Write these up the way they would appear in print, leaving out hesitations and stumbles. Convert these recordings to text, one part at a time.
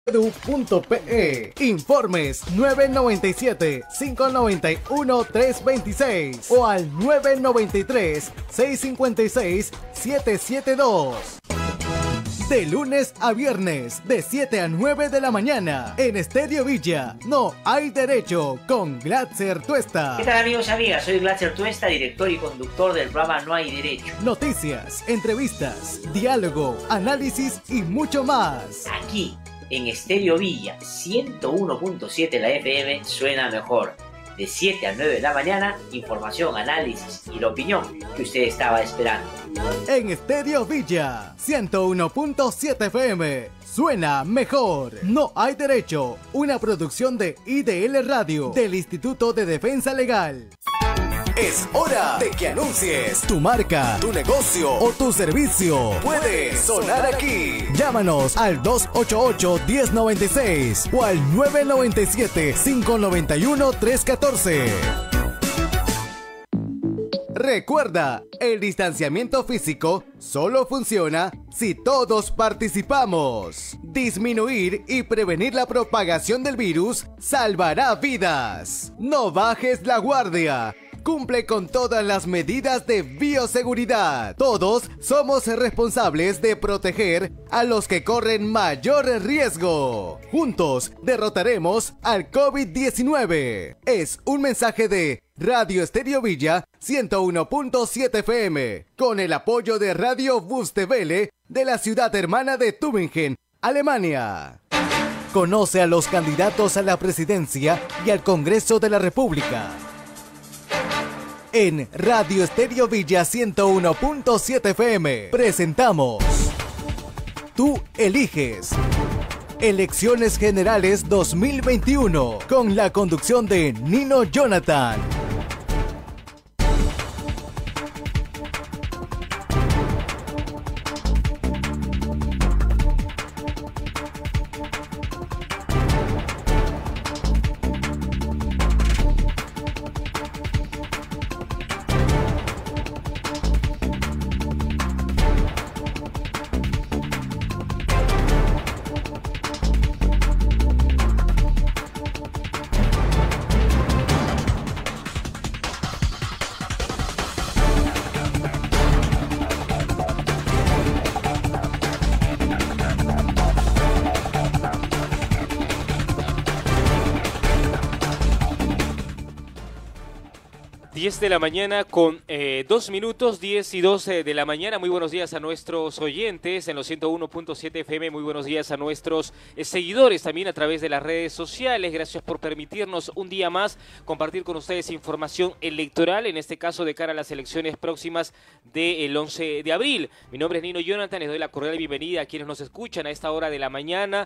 edu.pe. Informes 997-591-326 o al 993-656-772. De lunes a viernes, de 7 a 9 de la mañana, en Estéreo Villa, No Hay Derecho, con Glatzer Tuesta. ¿Qué tal, amigos y amigas? Soy Glatzer Tuesta, director y conductor del programa No Hay Derecho. Noticias, entrevistas, diálogo, análisis y mucho más. Aquí, en Estéreo Villa, 101.7 la FM, suena mejor. De 7 a 9 de la mañana, información, análisis y la opinión que usted estaba esperando. En Estéreo Villa, 101.7 FM, suena mejor. No Hay Derecho, una producción de IDL Radio, del Instituto de Defensa Legal. Es hora de que anuncies tu marca, tu negocio o tu servicio. Puede sonar aquí. Llámanos al 288-1096 o al 997-591-314. Recuerda, el distanciamiento físico solo funciona si todos participamos. Disminuir y prevenir la propagación del virus salvará vidas. No bajes la guardia. Cumple con todas las medidas de bioseguridad. Todos somos responsables de proteger a los que corren mayor riesgo. Juntos derrotaremos al COVID-19. Es un mensaje de Radio Estéreo Villa 101.7 FM, con el apoyo de Radio Bustewelle de la ciudad hermana de Tübingen, Alemania. Conoce a los candidatos a la presidencia y al Congreso de la República. En Radio Estéreo Villa 101.7 FM presentamos Tú eliges. Elecciones Generales 2021 con la conducción de Nino Jonathan. De la mañana con 2 minutos, 10 y 12 de la mañana. Muy buenos días a nuestros oyentes en los 101.7 FM. Muy buenos días a nuestros seguidores también a través de las redes sociales. Gracias por permitirnos un día más compartir con ustedes información electoral, en este caso de cara a las elecciones próximas del 11 de abril. Mi nombre es Nino Jonathan, les doy la cordial bienvenida a quienes nos escuchan a esta hora de la mañana.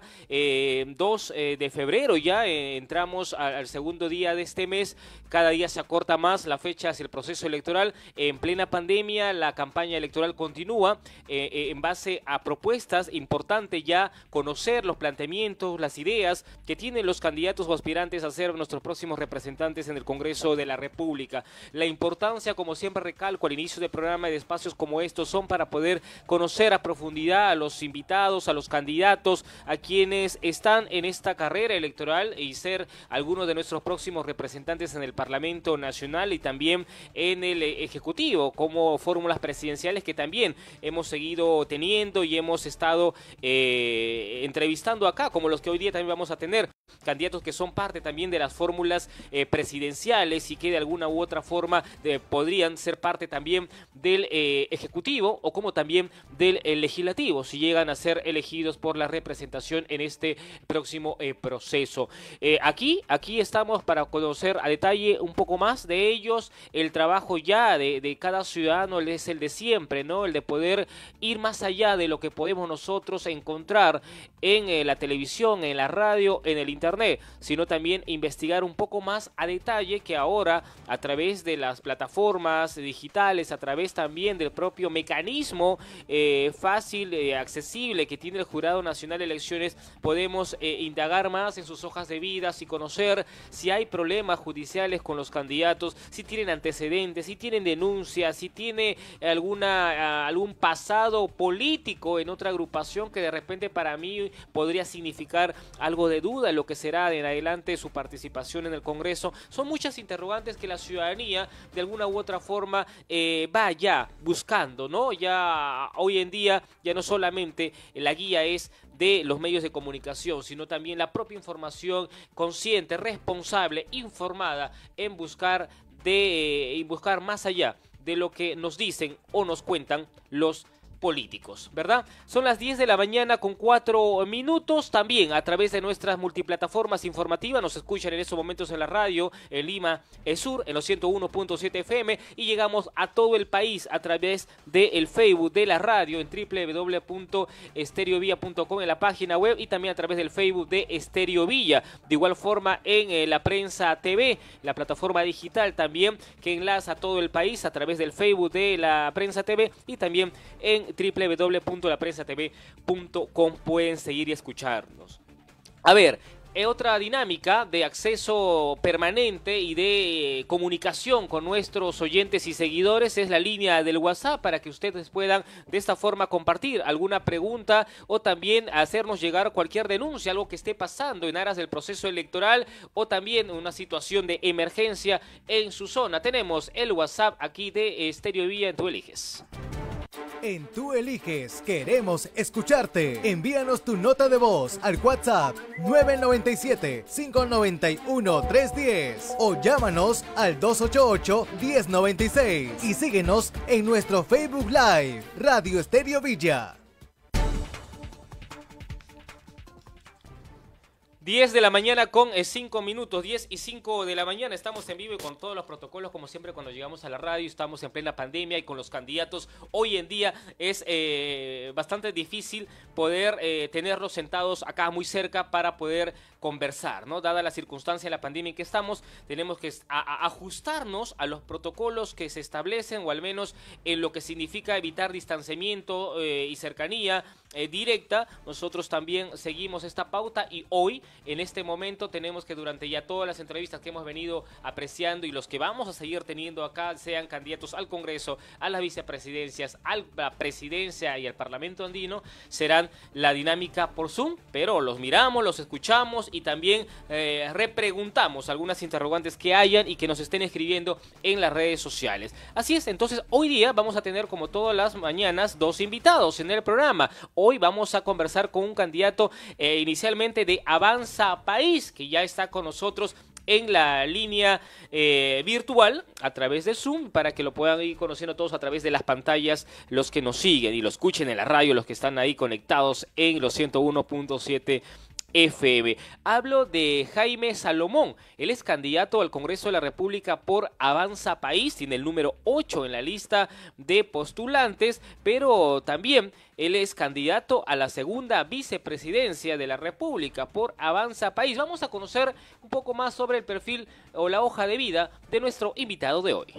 2 de febrero ya entramos al segundo día de este mes. Cada día se acorta más la fecha hacia el proceso electoral. En plena pandemia, la campaña electoral continúa en base a propuestas. Importante ya conocer los planteamientos, las ideas que tienen los candidatos o aspirantes a ser nuestros próximos representantes en el Congreso de la República. La importancia, como siempre recalco al inicio del programa, de espacios como estos son para poder conocer a profundidad a los invitados, a los candidatos, a quienes están en esta carrera electoral y ser algunos de nuestros próximos representantes en el Parlamento Nacional y también en el Ejecutivo, como fórmulas presidenciales que también hemos seguido teniendo y hemos estado entrevistando acá, como los que hoy día también vamos a tener, candidatos que son parte también de las fórmulas presidenciales y que de alguna u otra forma podrían ser parte también del Ejecutivo o como también del Legislativo, si llegan a ser elegidos por la representación en este próximo proceso. Aquí estamos para conocer a detalle un poco más de ellos. El trabajo ya de cada ciudadano es el de siempre, ¿no? El de poder ir más allá de lo que podemos nosotros encontrar en la televisión, en la radio, en el internet, sino también investigar un poco más a detalle, que ahora a través de las plataformas digitales, a través también del propio mecanismo fácil, accesible que tiene el Jurado Nacional de Elecciones, podemos indagar más en sus hojas de vida y conocer si hay problemas judiciales con los candidatos, si tienen antecedentes, si tienen denuncias, si tiene algún pasado político en otra agrupación que de repente para mí podría significar algo de duda en lo que será en adelante su participación en el Congreso. Son muchas interrogantes que la ciudadanía de alguna u otra forma va ya buscando, ¿no? Ya hoy en día ya no solamente la guía es de los medios de comunicación, sino también la propia información consciente, responsable, informada en buscar más allá de lo que nos dicen o nos cuentan los políticos, ¿verdad? Son las 10 de la mañana con 4 minutos. También a través de nuestras multiplataformas informativas nos escuchan en estos momentos en la radio, en Lima, Sur, en los 101.7 FM, y llegamos a todo el país a través del Facebook de la radio en www.estereovilla.com, en la página web, y también a través del Facebook de Estéreo Villa. De igual forma en la Prensa TV, la plataforma digital también que enlaza a todo el país a través del Facebook de la Prensa TV, y también en www.laprensatv.com pueden seguir y escucharnos. A ver, otra dinámica de acceso permanente y de comunicación con nuestros oyentes y seguidores es la línea del WhatsApp, para que ustedes puedan de esta forma compartir alguna pregunta o también hacernos llegar cualquier denuncia, algo que esté pasando en aras del proceso electoral o también una situación de emergencia en su zona. Tenemos el WhatsApp aquí de Estéreo Villa en Tu Eliges. En Tú Eliges, queremos escucharte. Envíanos tu nota de voz al WhatsApp 997-591-310 o llámanos al 288-1096 y síguenos en nuestro Facebook Live, Radio Estéreo Villa. 10 de la mañana con 5 minutos, 10 y 5 de la mañana, estamos en vivo y con todos los protocolos, como siempre cuando llegamos a la radio. Estamos en plena pandemia y con los candidatos hoy en día es bastante difícil poder tenerlos sentados acá muy cerca para poder conversar, ¿no? Dada la circunstancia de la pandemia en que estamos, tenemos que ajustarnos a los protocolos que se establecen, o al menos en lo que significa evitar distanciamiento y cercanía directa. Nosotros también seguimos esta pauta y hoy, en este momento, tenemos que durante ya todas las entrevistas que hemos venido apreciando y los que vamos a seguir teniendo acá, sean candidatos al Congreso, a las vicepresidencias, a la presidencia y al Parlamento andino, serán la dinámica por Zoom, pero los miramos, los escuchamos y también repreguntamos algunas interrogantes que hayan y que nos estén escribiendo en las redes sociales. Así es, entonces hoy día vamos a tener, como todas las mañanas, dos invitados en el programa. Hoy vamos a conversar con un candidato inicialmente de Avanza País, que ya está con nosotros en la línea virtual a través de Zoom, para que lo puedan ir conociendo todos a través de las pantallas, los que nos siguen y lo escuchen en la radio, los que están ahí conectados en los 101.7 FM. Hablo de Jaime Salomón. Él es candidato al Congreso de la República por Avanza País, tiene el número 8 en la lista de postulantes, pero también él es candidato a la segunda vicepresidencia de la República por Avanza País. Vamos a conocer un poco más sobre el perfil o la hoja de vida de nuestro invitado de hoy.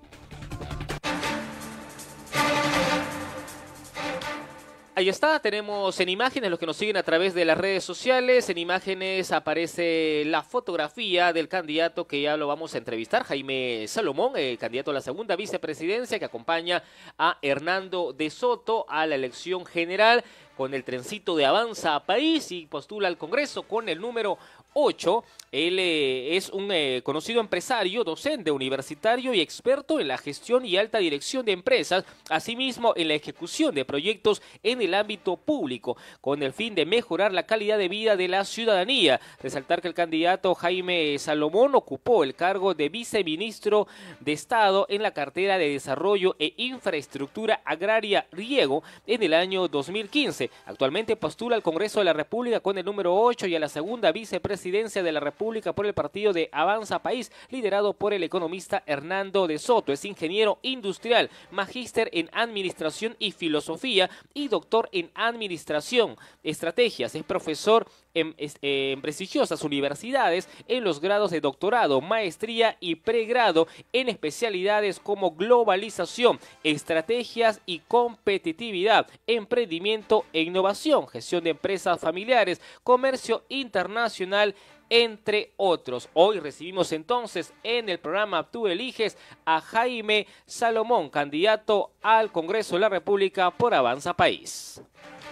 Ahí está, tenemos en imágenes, los que nos siguen a través de las redes sociales, en imágenes aparece la fotografía del candidato que ya lo vamos a entrevistar, Jaime Salomón, candidato a la segunda vicepresidencia, que acompaña a Hernando de Soto a la elección general con el trencito de Avanza País y postula al Congreso con el número 8. Él es un conocido empresario, docente universitario y experto en la gestión y alta dirección de empresas, asimismo en la ejecución de proyectos en el ámbito público, con el fin de mejorar la calidad de vida de la ciudadanía. Resaltar que el candidato Jaime Salomón ocupó el cargo de viceministro de Estado en la cartera de Desarrollo e Infraestructura Agraria Riego en el año 2015. Actualmente postula al Congreso de la República con el número 8 y a la segunda vicepresidencia de la República por el partido de Avanza País, liderado por el economista Hernando de Soto. Es ingeniero industrial, magíster en Administración y Filosofía y doctor en Administración, Estrategias. Es profesor en prestigiosas universidades en los grados de doctorado, maestría y pregrado en especialidades como globalización, estrategias y competitividad, emprendimiento e innovación, gestión de empresas familiares, comercio internacional, entre otros. Hoy recibimos entonces en el programa Tú Eliges a Jaime Salomón, candidato al Congreso de la República por Avanza País.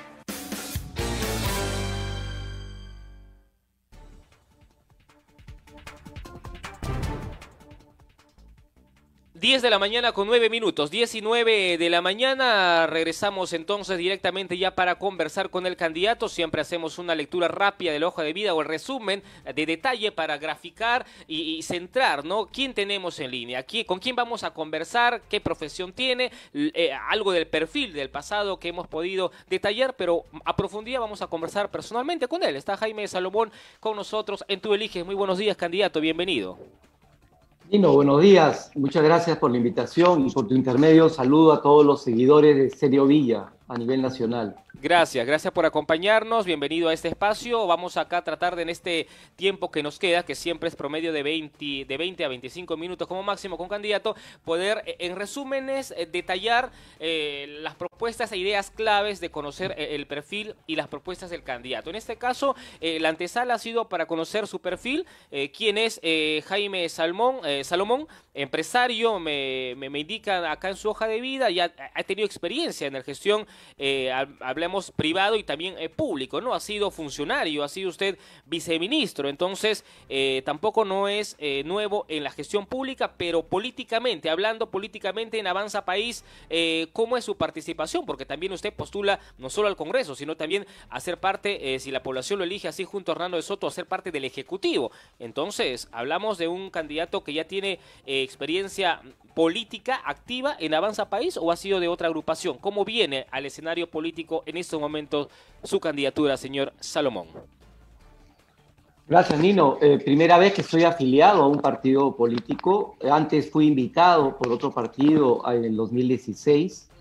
Diez de la mañana con 9 minutos, 19 de la mañana, regresamos entonces directamente ya para conversar con el candidato. Siempre hacemos una lectura rápida de la hoja de vida o el resumen de detalle para graficar y centrar, ¿no? ¿Quién tenemos en línea? ¿Con quién vamos a conversar? ¿Qué profesión tiene? Algo del perfil del pasado que hemos podido detallar, pero a profundidad vamos a conversar personalmente con él. Está Jaime Salomón con nosotros en Tú Eliges. Muy buenos días, candidato, bienvenido. Nino, buenos días. Muchas gracias por la invitación y por tu intermedio. Saludo a todos los seguidores de Stereo Villa a nivel nacional. Gracias por acompañarnos, bienvenido a este espacio. Vamos acá a tratar de en este tiempo que nos queda, que siempre es promedio de 20 a 25 minutos como máximo con candidato, poder en resúmenes detallar las propuestas e ideas claves de conocer el perfil y las propuestas del candidato. En este caso, la antesala ha sido para conocer su perfil, quién es Jaime Salomón, empresario, me indican acá en su hoja de vida, ya ha tenido experiencia en la gestión, hablemos privado y también público, ¿no? Ha sido funcionario, ha sido usted viceministro, entonces tampoco no es nuevo en la gestión pública, pero políticamente, hablando políticamente en Avanza País, ¿cómo es su participación? Porque también usted postula no solo al Congreso, sino también a ser parte, si la población lo elige así junto a Hernando de Soto, a ser parte del Ejecutivo. Entonces, hablamos de un candidato que ya tiene experiencia política activa en Avanza País, ¿o ha sido de otra agrupación? ¿Cómo viene al escenario político en estos momentos su candidatura, señor Salomón? Gracias, Nino. Primera vez que estoy afiliado a un partido político. Antes fui invitado por otro partido en el 2016.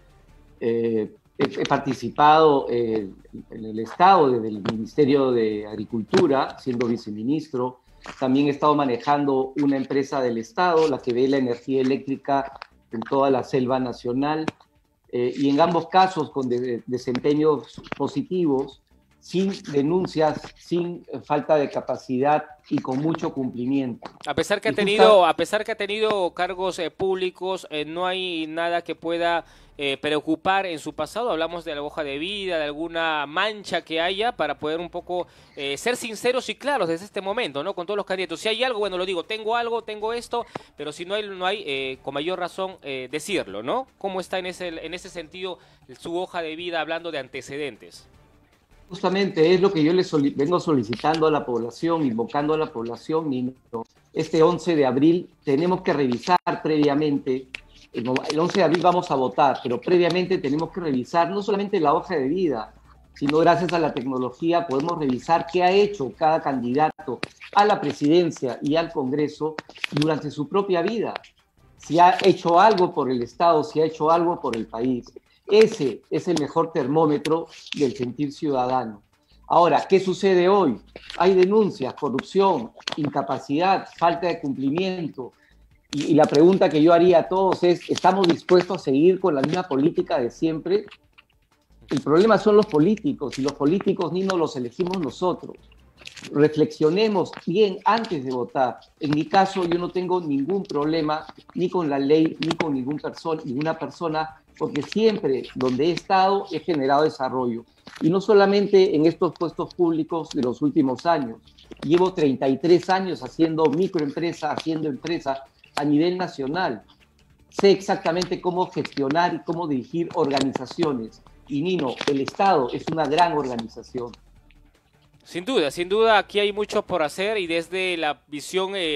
He participado en el Estado, desde el Ministerio de Agricultura, siendo viceministro. También he estado manejando una empresa del Estado, la que ve la energía eléctrica en toda la selva nacional, y en ambos casos con desempeños positivos, sin denuncias, sin falta de capacidad y con mucho cumplimiento. A pesar que ha tenido cargos públicos, no hay nada que pueda preocupar en su pasado. Hablamos de la hoja de vida, de alguna mancha que haya, para poder un poco ser sinceros y claros desde este momento, ¿no? Con todos los candidatos. Si hay algo, bueno, lo digo, tengo algo, tengo esto, pero si no hay con mayor razón decirlo, ¿no? ¿Cómo está en ese sentido su hoja de vida, hablando de antecedentes? Justamente es lo que yo vengo solicitando a la población, invocando a la población. Nino. Este 11 de abril tenemos que revisar previamente, el 11 de abril vamos a votar, pero previamente tenemos que revisar no solamente la hoja de vida, sino gracias a la tecnología podemos revisar qué ha hecho cada candidato a la presidencia y al Congreso durante su propia vida. Si ha hecho algo por el Estado, si ha hecho algo por el país. Ese es el mejor termómetro del sentir ciudadano. Ahora, ¿qué sucede hoy? Hay denuncias, corrupción, incapacidad, falta de cumplimiento. Y la pregunta que yo haría a todos es, ¿estamos dispuestos a seguir con la misma política de siempre? El problema son los políticos, y los políticos ni nos los elegimos nosotros. Reflexionemos bien antes de votar. En mi caso, yo no tengo ningún problema ni con la ley, ni con ninguna persona, porque siempre donde he estado he generado desarrollo. Y no solamente en estos puestos públicos de los últimos años. Llevo 33 años haciendo microempresa, haciendo empresa a nivel nacional. Sé exactamente cómo gestionar y cómo dirigir organizaciones. Y Nino, el Estado es una gran organización. Sin duda, aquí hay mucho por hacer, y desde la visión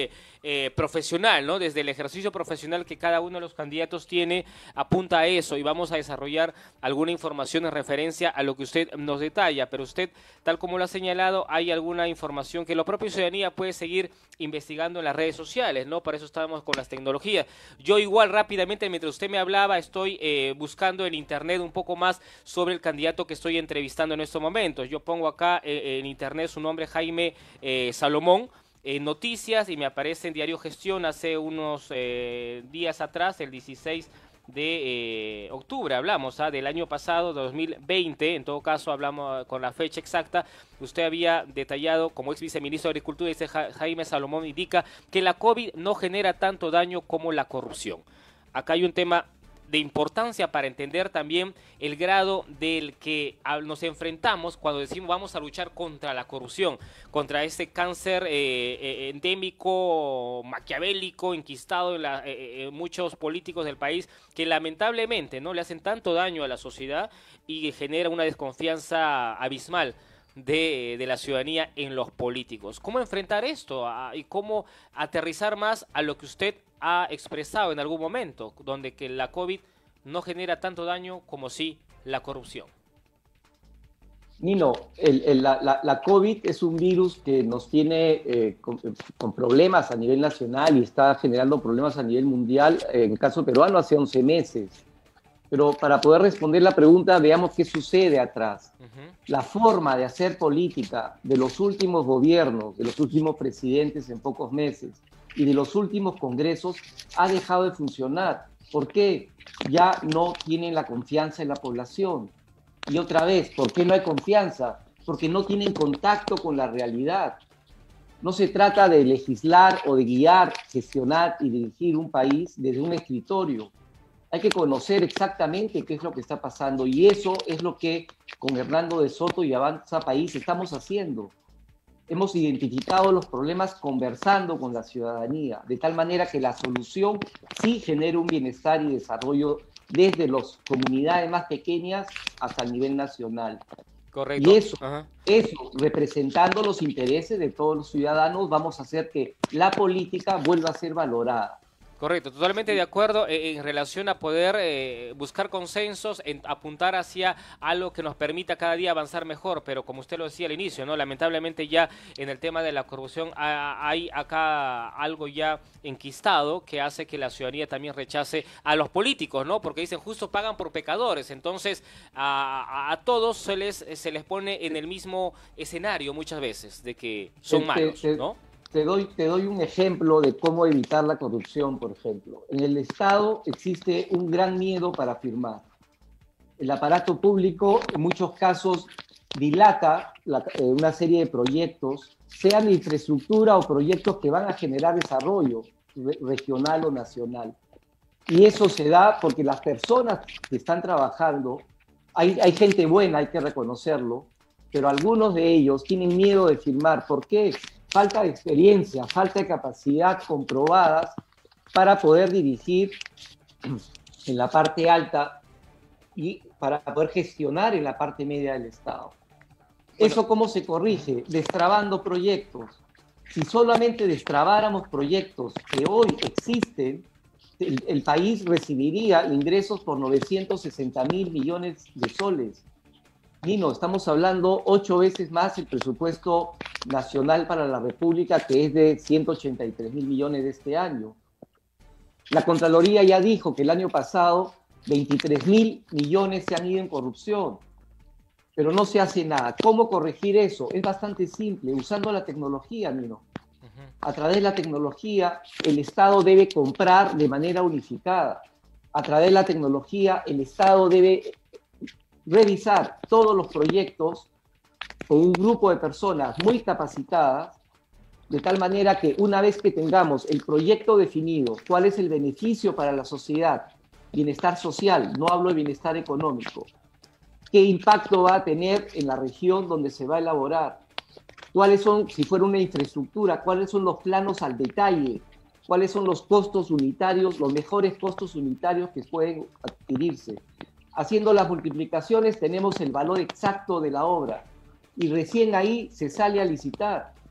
profesional, ¿no? Desde el ejercicio profesional que cada uno de los candidatos tiene, apunta a eso y vamos a desarrollar alguna información en referencia a lo que usted nos detalla, pero usted, tal como lo ha señalado, hay alguna información que la propia ciudadanía puede seguir investigando en las redes sociales, ¿no? Para eso estamos con las tecnologías. Yo igual rápidamente, mientras usted me hablaba, estoy buscando en internet un poco más sobre el candidato que estoy entrevistando en estos momentos. Yo pongo acá en internet su nombre, Jaime Salomón, noticias, y me aparece en Diario Gestión hace unos días atrás, el 16 de octubre, hablamos del año pasado, 2020, en todo caso hablamos con la fecha exacta. Usted había detallado, como ex viceministro de Agricultura, dice Jaime Salomón, indica que la COVID no genera tanto daño como la corrupción. Acá hay un tema de importancia para entender también el grado del que nos enfrentamos cuando decimos vamos a luchar contra la corrupción, contra ese cáncer endémico, maquiavélico, enquistado en muchos políticos del país, que lamentablemente no le hacen tanto daño a la sociedad y genera una desconfianza abismal de la ciudadanía en los políticos. ¿Cómo enfrentar esto y cómo aterrizar más a lo que usted ha expresado en algún momento, donde que la COVID no genera tanto daño como sí la corrupción? Nino, la COVID es un virus que nos tiene con problemas a nivel nacional y está generando problemas a nivel mundial, en el caso peruano hace 11 meses. Pero para poder responder la pregunta, veamos qué sucede atrás. La forma de hacer política de los últimos gobiernos, de los últimos presidentes en pocos meses y de los últimos congresos ha dejado de funcionar. ¿Por qué? Ya no tienen la confianza en la población. Y otra vez, ¿por qué no hay confianza? Porque no tienen contacto con la realidad. No se trata de legislar o de guiar, gestionar y dirigir un país desde un escritorio. Hay que conocer exactamente qué es lo que está pasando, y eso es lo que con Hernando de Soto y Avanza País estamos haciendo. Hemos identificado los problemas conversando con la ciudadanía, de tal manera que la solución sí genere un bienestar y desarrollo desde las comunidades más pequeñas hasta el nivel nacional. Correcto. Y eso, representando los intereses de todos los ciudadanos, vamos a hacer que la política vuelva a ser valorada. Correcto, totalmente de acuerdo en relación a poder buscar consensos, apuntar hacia algo que nos permita cada día avanzar mejor, pero como usted lo decía al inicio, ¿no? Lamentablemente ya en el tema de la corrupción hay acá algo ya enquistado que hace que la ciudadanía también rechace a los políticos, ¿no? Porque dicen justo pagan por pecadores, entonces a todos se les pone en el mismo escenario muchas veces de que son malos, ¿no? Te doy un ejemplo de cómo evitar la corrupción, por ejemplo. En el Estado existe un gran miedo para firmar. El aparato público en muchos casos dilata una serie de proyectos, sean de infraestructura o proyectos que van a generar desarrollo regional o nacional. Y eso se da porque las personas que están trabajando, hay gente buena, hay que reconocerlo, pero algunos de ellos tienen miedo de firmar. ¿Por qué? Falta de experiencia, falta de capacidad comprobadas para poder dirigir en la parte alta y para poder gestionar en la parte media del Estado. Bueno, ¿eso cómo se corrige? Destrabando proyectos. Si solamente destrabáramos proyectos que hoy existen, el país recibiría ingresos por 960.000 millones de soles. Nino, estamos hablando 8 veces más el presupuesto nacional para la República, que es de 183.000 millones de este año. La Contraloría ya dijo que el año pasado 23.000 millones se han ido en corrupción, pero no se hace nada. ¿Cómo corregir eso? Es bastante simple, usando la tecnología, Nino. A través de la tecnología, el Estado debe comprar de manera unificada. A través de la tecnología, el Estado debe revisar todos los proyectos con un grupo de personas muy capacitadas, de tal manera que una vez que tengamos el proyecto definido, cuál es el beneficio para la sociedad, bienestar social, no hablo de bienestar económico, qué impacto va a tener en la región donde se va a elaborar, cuáles son, si fuera una infraestructura, cuáles son los planos al detalle, cuáles son los costos unitarios, los mejores costos unitarios que pueden adquirirse. Haciendo las multiplicaciones tenemos el valor exacto de la obra y recién ahí se sale a licitar.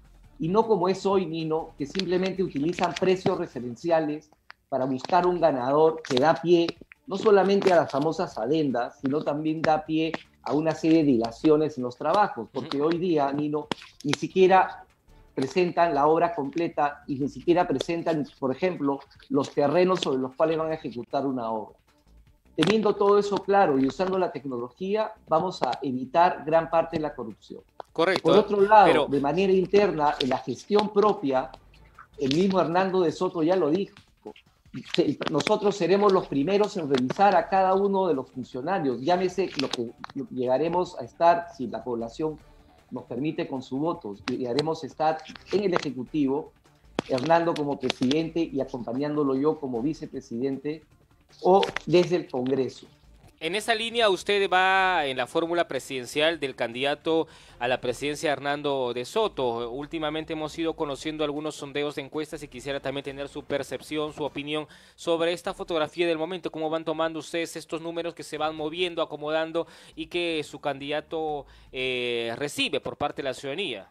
y no como es hoy, Nino, que simplemente utilizan precios referenciales para buscar un ganador que da pie no solamente a las famosas adendas, sino también da pie a una serie de dilaciones en los trabajos, porque hoy día, Nino, ni siquiera presentan la obra completa y ni siquiera presentan, por ejemplo, los terrenos sobre los cuales van a ejecutar una obra. Teniendo todo eso claro y usando la tecnología, vamos a evitar gran parte de la corrupción. Correcto. Por otro lado, de manera interna, en la gestión propia, el mismo Hernando de Soto ya lo dijo, nosotros seremos los primeros en revisar a cada uno de los funcionarios, llámese lo que llegaremos a estar, si la población nos permite con su voto, llegaremos a estar en el Ejecutivo, Hernando como presidente y acompañándolo yo como vicepresidente, o desde el Congreso. En esa línea usted va en la fórmula presidencial del candidato a la presidencia Hernando de Soto. Últimamente hemos ido conociendo algunos sondeos de encuestas y quisiera también tener su percepción, su opinión sobre esta fotografía del momento, cómo van tomando ustedes estos números que se van moviendo, acomodando y que su candidato recibe por parte de la ciudadanía.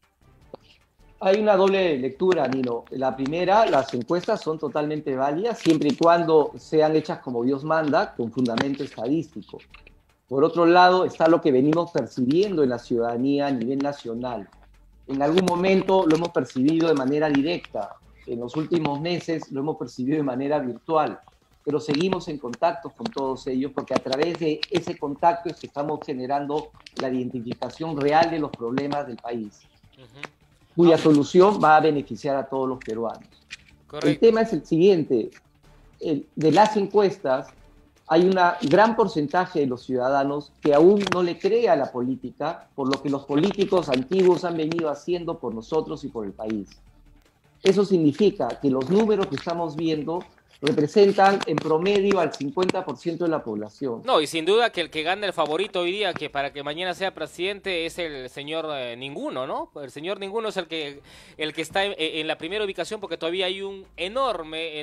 Hay una doble lectura, Nino. La primera, las encuestas son totalmente válidas siempre y cuando sean hechas como Dios manda, con fundamento estadístico. Por otro lado, está lo que venimos percibiendo en la ciudadanía a nivel nacional. En algún momento lo hemos percibido de manera directa, en los últimos meses lo hemos percibido de manera virtual, pero seguimos en contacto con todos ellos porque a través de ese contacto es que estamos generando la identificación real de los problemas del país. Cuya solución va a beneficiar a todos los peruanos. Correcto. El tema es el siguiente, de las encuestas hay un gran porcentaje de los ciudadanos que aún no le cree a la política por lo que los políticos antiguos han venido haciendo por nosotros y por el país. Eso significa que los números que estamos viendo representan en promedio al 50% de la población. No, y sin duda que el que gana el favorito hoy día, que para que mañana sea presidente, es el señor Ninguno, ¿no? El señor Ninguno es el que está en la primera ubicación, porque todavía hay un enorme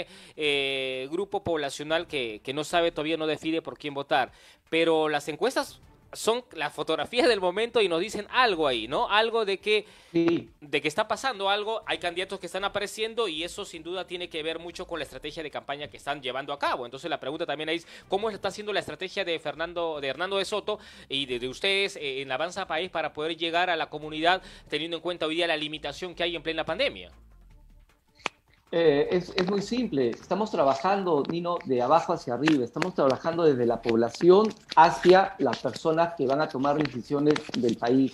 grupo poblacional que no sabe, todavía no define por quién votar. Pero las encuestas son las fotografías del momento y nos dicen algo ahí, ¿no? Algo de que está pasando algo, hay candidatos que están apareciendo y eso sin duda tiene que ver mucho con la estrategia de campaña que están llevando a cabo. Entonces la pregunta también es, ¿cómo está haciendo la estrategia de Hernando de Soto y de ustedes en Avanza País para poder llegar a la comunidad teniendo en cuenta hoy día la limitación que hay en plena pandemia? Es muy simple, estamos trabajando, Nino, de abajo hacia arriba, estamos trabajando desde la población hacia las personas que van a tomar decisiones del país,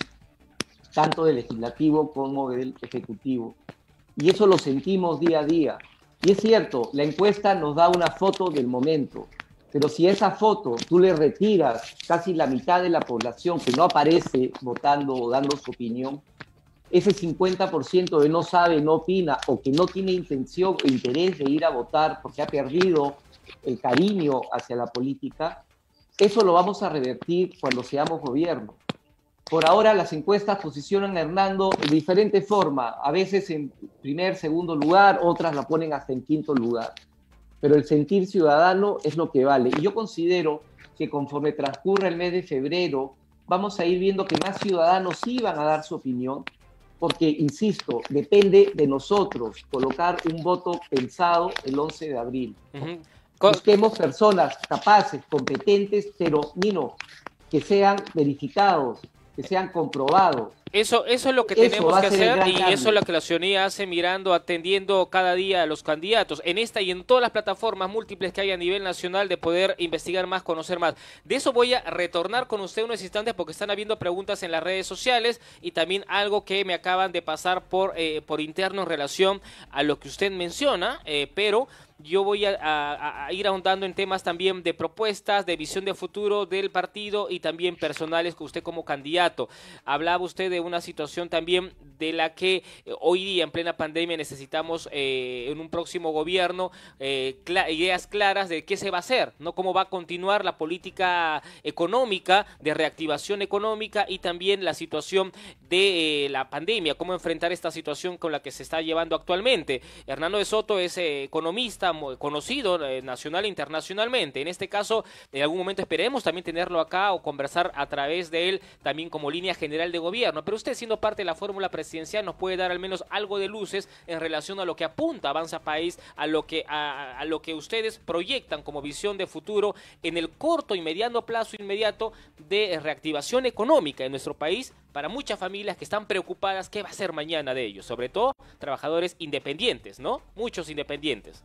tanto del legislativo como del ejecutivo. Y eso lo sentimos día a día. Y es cierto, la encuesta nos da una foto del momento, pero si a esa foto tú le retiras casi la mitad de la población que no aparece votando o dando su opinión, ese 50% de no sabe, no opina o que no tiene intención o interés de ir a votar porque ha perdido el cariño hacia la política, eso lo vamos a revertir cuando seamos gobierno. Por ahora las encuestas posicionan a Hernando de diferente forma, a veces en primer, segundo lugar, otras la ponen hasta en quinto lugar. Pero el sentir ciudadano es lo que vale. Y yo considero que conforme transcurra el mes de febrero, vamos a ir viendo que más ciudadanos sí van a dar su opinión, porque, insisto, depende de nosotros colocar un voto pensado el 11 de abril. Busquemos personas capaces, competentes, pero, Nino, que sean verificados, que sean comprobados. Eso es lo que tenemos que hacer y eso es lo que la ciudadanía hace mirando, atendiendo cada día a los candidatos en esta y en todas las plataformas múltiples que hay a nivel nacional de poder investigar más, conocer más. De eso voy a retornar con usted unos instantes porque están habiendo preguntas en las redes sociales y también algo que me acaban de pasar por interno en relación a lo que usted menciona, pero yo voy a ir ahondando en temas también de propuestas, de visión de futuro del partido y también personales con usted como candidato. Hablaba usted de una situación también de la que hoy día en plena pandemia necesitamos en un próximo gobierno ideas claras de qué se va a hacer, ¿no? Cómo va a continuar la política económica, de reactivación económica y también la situación de la pandemia, cómo enfrentar esta situación con la que se está llevando actualmente. Hernando de Soto es economista, artista conocido nacional e internacionalmente. En este caso, en algún momento esperemos también tenerlo acá o conversar a través de él también como línea general de gobierno. Pero usted, siendo parte de la fórmula presidencial, nos puede dar al menos algo de luces en relación a lo que apunta Avanza País, a lo que ustedes proyectan como visión de futuro en el corto y mediano plazo inmediato de reactivación económica en nuestro país para muchas familias que están preocupadas qué va a ser mañana de ellos, sobre todo trabajadores independientes, ¿no? Muchos independientes.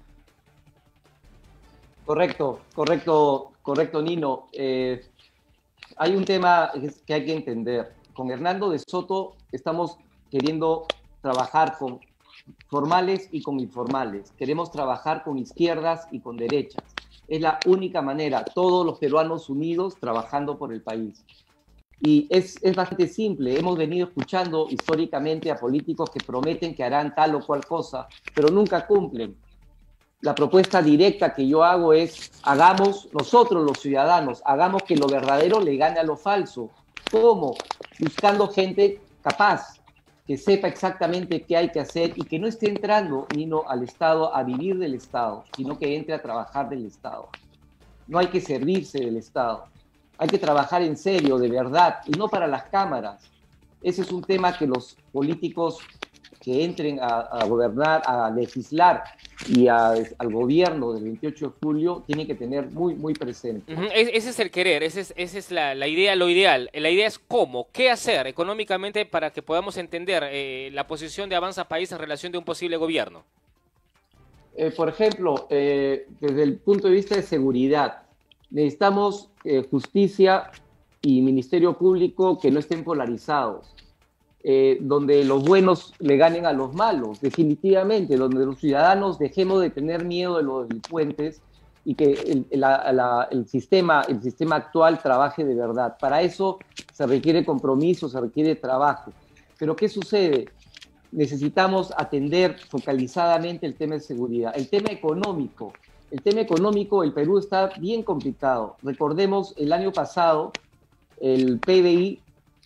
Correcto, Nino. Hay un tema que hay que entender. Con Hernando de Soto estamos queriendo trabajar con formales y con informales. Queremos trabajar con izquierdas y con derechas. Es la única manera, todos los peruanos unidos trabajando por el país. Y es bastante simple. Hemos venido escuchando históricamente a políticos que prometen que harán tal o cual cosa, pero nunca cumplen. La propuesta directa que yo hago es, hagamos nosotros los ciudadanos, hagamos que lo verdadero le gane a lo falso. ¿Cómo? Buscando gente capaz, que sepa exactamente qué hay que hacer y que no esté entrando, Nino, al Estado a vivir del Estado, sino que entre a trabajar del Estado. No hay que servirse del Estado. Hay que trabajar en serio, de verdad, y no para las cámaras. Ese es un tema que los políticos que entren a gobernar, a legislar y al gobierno del 28 de julio tienen que tener muy, muy presente. Ese es el querer, esa es la idea, lo ideal. La idea es cómo, qué hacer económicamente para que podamos entender la posición de Avanza País en relación de un posible gobierno. Por ejemplo, desde el punto de vista de seguridad, necesitamos justicia y Ministerio Público que no estén polarizados, donde los buenos le ganen a los malos, definitivamente, donde los ciudadanos dejemos de tener miedo de los delincuentes y que el sistema actual trabaje de verdad. Para eso se requiere compromiso, se requiere trabajo. Pero ¿qué sucede? Necesitamos atender focalizadamente el tema de seguridad. El tema económico, el Perú está bien complicado. Recordemos, el año pasado el PBI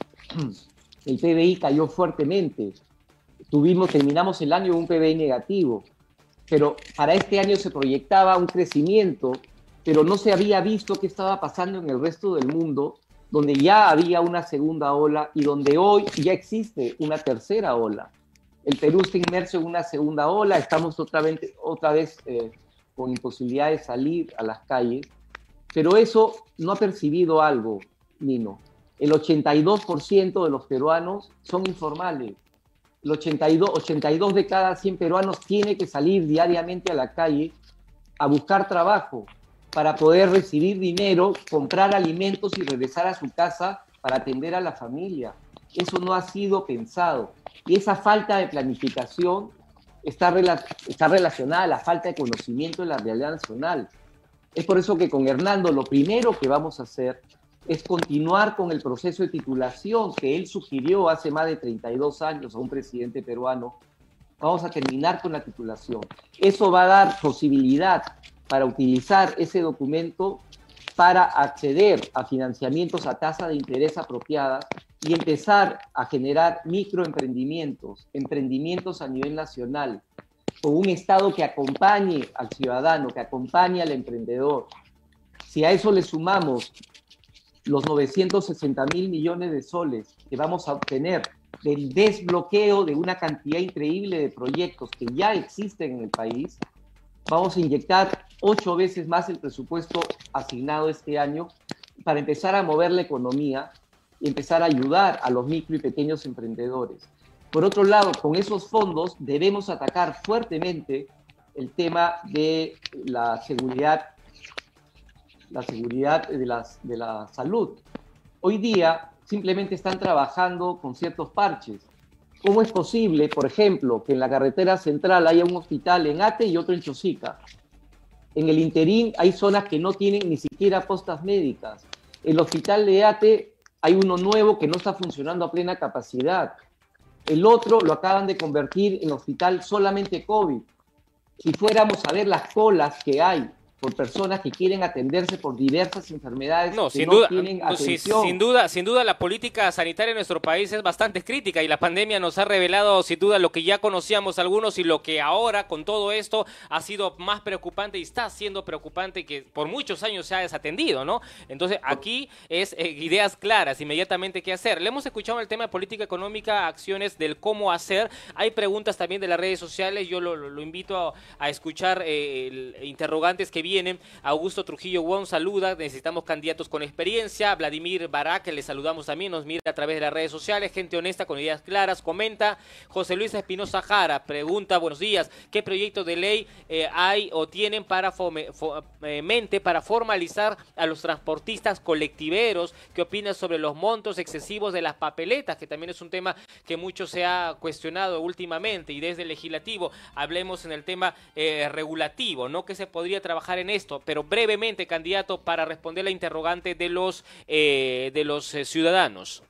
cayó fuertemente. Terminamos el año con un PBI negativo, pero para este año se proyectaba un crecimiento, pero no se había visto qué estaba pasando en el resto del mundo, donde ya había una segunda ola y donde hoy ya existe una tercera ola. El Perú está inmerso en una segunda ola, estamos otra vez con imposibilidad de salir a las calles, pero eso no ha percibido algo, Nino. El 82% de los peruanos son informales. El 82 de cada 100 peruanos tiene que salir diariamente a la calle a buscar trabajo para poder recibir dinero, comprar alimentos y regresar a su casa para atender a la familia. Eso no ha sido pensado. Y esa falta de planificación está relacionada a la falta de conocimiento de la realidad nacional. Es por eso que con Hernando lo primero que vamos a hacer es continuar con el proceso de titulación que él sugirió hace más de 32 años a un presidente peruano. Vamos a terminar con la titulación. Eso va a dar posibilidad para utilizar ese documento para acceder a financiamientos a tasa de interés apropiada y empezar a generar microemprendimientos, emprendimientos a nivel nacional, con un Estado que acompañe al ciudadano, que acompañe al emprendedor. Si a eso le sumamos los 960.000 millones de soles que vamos a obtener del desbloqueo de una cantidad increíble de proyectos que ya existen en el país, vamos a inyectar 8 veces más el presupuesto asignado este año para empezar a mover la economía y empezar a ayudar a los micro y pequeños emprendedores. Por otro lado, con esos fondos debemos atacar fuertemente el tema de la seguridad de la salud. Hoy día simplemente están trabajando con ciertos parches. ¿Cómo es posible, por ejemplo, que en la carretera central haya un hospital en Ate y otro en Chosica? En el interín hay zonas que no tienen ni siquiera postas médicas. El hospital de Ate hay uno nuevo que no está funcionando a plena capacidad. El otro lo acaban de convertir en hospital solamente COVID. Si fuéramos a ver las colas que hay por personas que quieren atenderse por diversas enfermedades No, que sin no duda, tienen no, sí, atención. sin duda la política sanitaria en nuestro país es bastante crítica y la pandemia nos ha revelado sin duda lo que ya conocíamos algunos y lo que ahora con todo esto ha sido más preocupante y está siendo preocupante, que por muchos años se ha desatendido, ¿no? Entonces aquí es ideas claras, inmediatamente qué hacer. Le hemos escuchado el tema de política económica, acciones del cómo hacer. Hay preguntas también de las redes sociales, yo lo invito a escuchar interrogantes que vienen. Augusto Trujillo Wong saluda, necesitamos candidatos con experiencia. Vladimir Barak, le saludamos también, nos mira a través de las redes sociales, gente honesta con ideas claras, comenta. José Luis Espinosa Jara pregunta, buenos días, ¿qué proyecto de ley hay o tienen para formalizar a los transportistas colectiveros? ¿Qué opinas sobre los montos excesivos de las papeletas? Que también es un tema que mucho se ha cuestionado últimamente, y desde el legislativo hablemos en el tema regulativo, ¿no? ¿Qué se podría trabajar en esto? Pero brevemente, candidato, para responder la interrogante de los ciudadanos.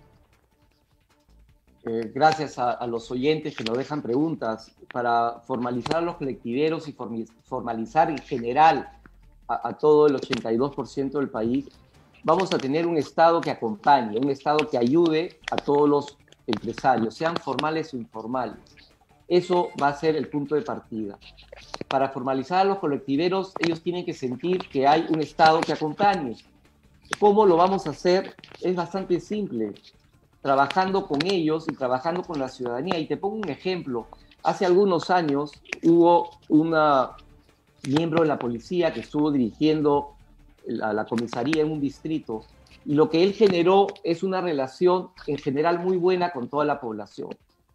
Gracias a los oyentes que nos dejan preguntas. Para formalizar a los colectiveros y formalizar en general a todo el 82% del país, vamos a tener un Estado que acompañe, un Estado que ayude a todos los empresarios, sean formales o informales. Eso va a ser el punto de partida. Para formalizar a los colectiveros, ellos tienen que sentir que hay un Estado que acompañe. ¿Cómo lo vamos a hacer? Es bastante simple, trabajando con ellos y trabajando con la ciudadanía. Y te pongo un ejemplo. Hace algunos años hubo una miembro de la policía que estuvo dirigiendo la comisaría en un distrito, y lo que él generó es una relación en general muy buena con toda la población.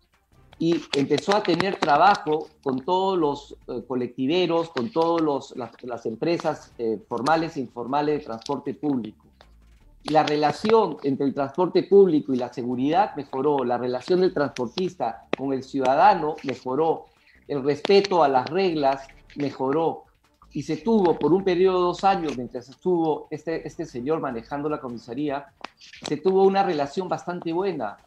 Y empezó a tener trabajo con todos los colectiveros, con todas las empresas formales e informales de transporte público. La relación entre el transporte público y la seguridad mejoró, la relación del transportista con el ciudadano mejoró, el respeto a las reglas mejoró, y se tuvo por un periodo de 2 años, mientras estuvo este señor manejando la comisaría, se tuvo una relación bastante buena.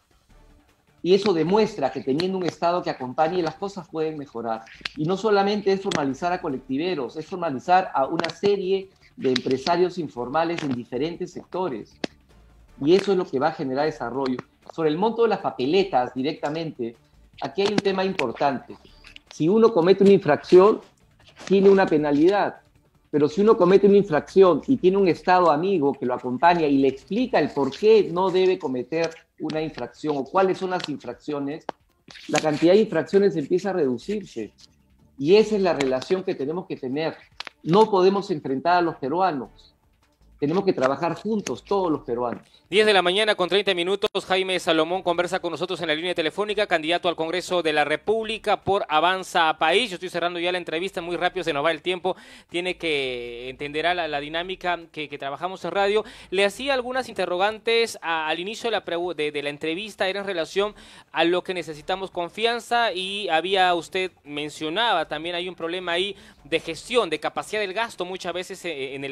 Y eso demuestra que teniendo un Estado que acompañe, las cosas pueden mejorar. Y no solamente es formalizar a colectiveros, es formalizar a una serie de empresarios informales en diferentes sectores. Y eso es lo que va a generar desarrollo. Sobre el monto de las papeletas directamente, aquí hay un tema importante. Si uno comete una infracción, tiene una penalidad. Pero si uno comete una infracción y tiene un Estado amigo que lo acompaña y le explica el por qué no debe cometer una infracción o cuáles son las infracciones, la cantidad de infracciones empieza a reducirse. Y esa es la relación que tenemos que tener. No podemos enfrentar a los peruanos. Tenemos que trabajar juntos, todos los peruanos. 10 de la mañana con 30 minutos, Jaime Salomón conversa con nosotros en la línea telefónica, candidato al Congreso de la República por Avanza País. Yo estoy cerrando ya la entrevista, muy rápido se nos va el tiempo, tiene que entenderá la dinámica que trabajamos en radio. Le hacía algunas interrogantes al inicio de la entrevista, era en relación a lo que necesitamos confianza, y usted mencionaba también hay un problema ahí de gestión, de capacidad del gasto muchas veces en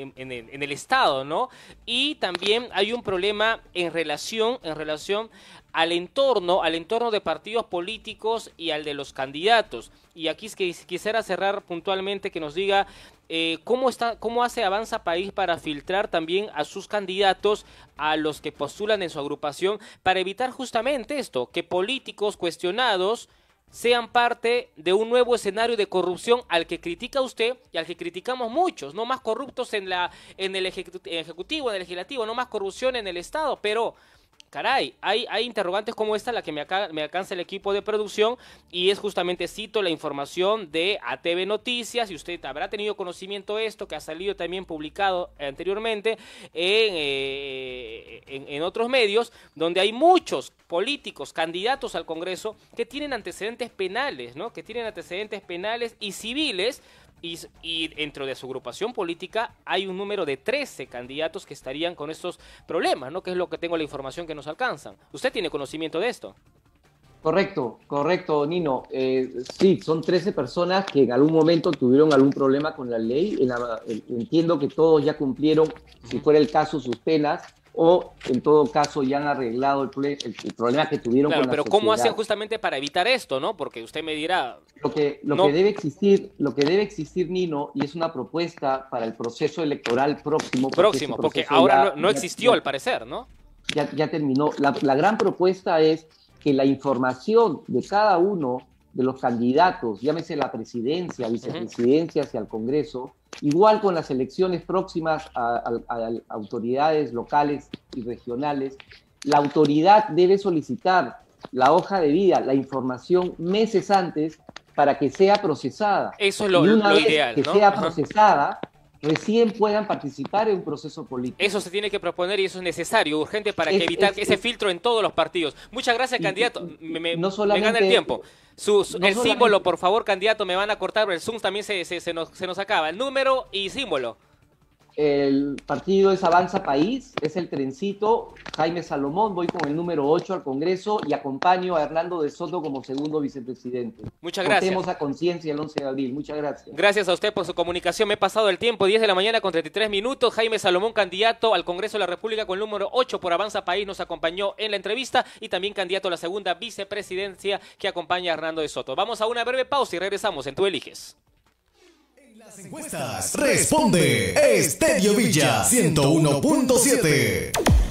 el Estado, ¿no? Y también hay un problema en relación al entorno de partidos políticos y al de los candidatos. Y aquí es que quisiera cerrar puntualmente, que nos diga cómo hace Avanza País para filtrar también a sus candidatos, a los que postulan en su agrupación, para evitar justamente esto, que políticos cuestionados sean parte de un nuevo escenario de corrupción al que critica usted y al que criticamos muchos, no más corruptos en el Ejecutivo, en el Legislativo, no más corrupción en el Estado, pero caray, hay interrogantes como esta, la que me alcanza el equipo de producción, y es justamente, cito la información de ATV Noticias, y usted habrá tenido conocimiento de esto, que ha salido también publicado anteriormente en otros medios, donde hay muchos políticos, candidatos al Congreso, que tienen antecedentes penales, ¿no? Que tienen antecedentes penales y civiles, y dentro de su agrupación política hay un número de 13 candidatos que estarían con estos problemas, ¿no? Que es lo que tengo la información que nos alcanzan. ¿Usted tiene conocimiento de esto? Correcto, Nino. Sí, son 13 personas que en algún momento tuvieron algún problema con la ley. Entiendo que todos ya cumplieron, si fuera el caso, sus penas. o en todo caso ya han arreglado el problema que tuvieron Claro, con la pero sociedad. ¿cómo hacen justamente para evitar esto, no? Porque usted me dirá... Lo que debe existir, Nino, y es una propuesta para el proceso electoral próximo. Porque ahora no existió al parecer, ¿no? Ya terminó. La gran propuesta es que la información de cada uno de los candidatos, llámese la presidencia, vicepresidencia hacia el Congreso, igual con las elecciones próximas a autoridades locales y regionales, la autoridad debe solicitar la hoja de vida, la información meses antes para que sea procesada. Eso es y lo una ideal, vez que ¿no? sea procesada, recién puedan participar en un proceso político. Eso se tiene que proponer y eso es necesario, urgente, para evitar ese filtro en todos los partidos. Muchas gracias, candidato. Me gana el tiempo. El símbolo, por favor, candidato, me van a cortar, el Zoom también se nos acaba. El número y símbolo. El partido es Avanza País, es el trencito, Jaime Salomón, voy con el número 8 al Congreso y acompaño a Hernando de Soto como segundo vicepresidente. Muchas gracias. Votemos a conciencia el 11 de abril, muchas gracias. Gracias a usted por su comunicación, me he pasado el tiempo, 10 de la mañana con 33 minutos. Jaime Salomón, candidato al Congreso de la República con el número 8 por Avanza País, nos acompañó en la entrevista y también candidato a la segunda vicepresidencia que acompaña a Hernando de Soto. Vamos a una breve pausa y regresamos en Tú Eliges. Las encuestas responde Esterio Villa 101.7.